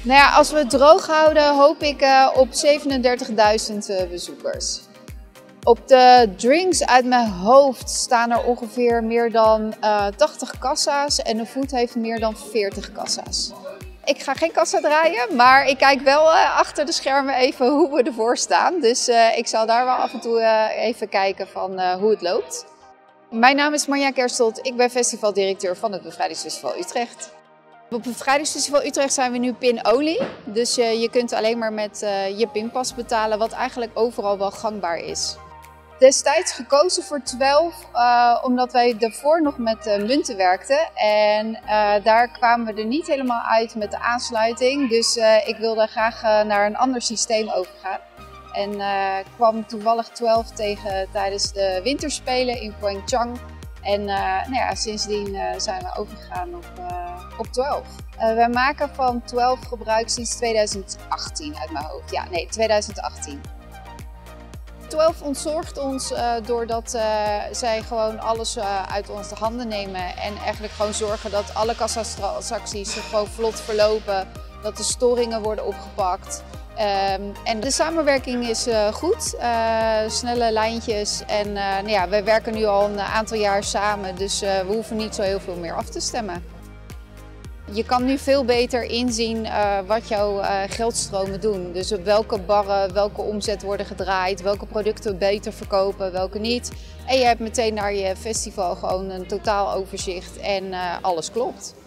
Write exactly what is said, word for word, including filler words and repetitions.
Nou ja, als we het droog houden, hoop ik uh, op zevenendertigduizend uh, bezoekers. Op de drinks uit mijn hoofd staan er ongeveer meer dan uh, tachtig kassa's en de food heeft meer dan veertig kassa's. Ik ga geen kassa draaien, maar ik kijk wel uh, achter de schermen even hoe we ervoor staan. Dus uh, ik zal daar wel af en toe uh, even kijken van uh, hoe het loopt. Mijn naam is Marja Kerstelt, ik ben festivaldirecteur van het Bevrijdingsfestival Utrecht. Op het Bevrijdingsfestival Utrecht zijn we nu pin-only, dus uh, je kunt alleen maar met uh, je pinpas betalen, wat eigenlijk overal wel gangbaar is. Destijds gekozen voor twaalf, uh, omdat wij daarvoor nog met uh, munten werkten en uh, daar kwamen we er niet helemaal uit met de aansluiting. Dus uh, ik wilde graag uh, naar een ander systeem overgaan. En uh, kwam toevallig twaalf tegen tijdens de winterspelen in Pyeongchang. En uh, nou ja, sindsdien uh, zijn we overgegaan op, uh, op twaalf. Uh, wij maken van twaalf gebruik sinds tweeduizend achttien uit mijn hoofd. Ja, nee, tweeduizend achttien. twaalf ontzorgt ons uh, doordat uh, zij gewoon alles uh, uit onze handen nemen en eigenlijk gewoon zorgen dat alle kassatransacties gewoon vlot verlopen, dat de storingen worden opgepakt. Um, en de samenwerking is uh, goed, uh, snelle lijntjes en uh, nou ja, we werken nu al een aantal jaar samen, dus uh, we hoeven niet zo heel veel meer af te stemmen. Je kan nu veel beter inzien uh, wat jouw uh, geldstromen doen. Dus op welke barren, welke omzet worden gedraaid, welke producten beter verkopen, welke niet. En je hebt meteen naar je festival gewoon een totaal overzicht en uh, alles klopt.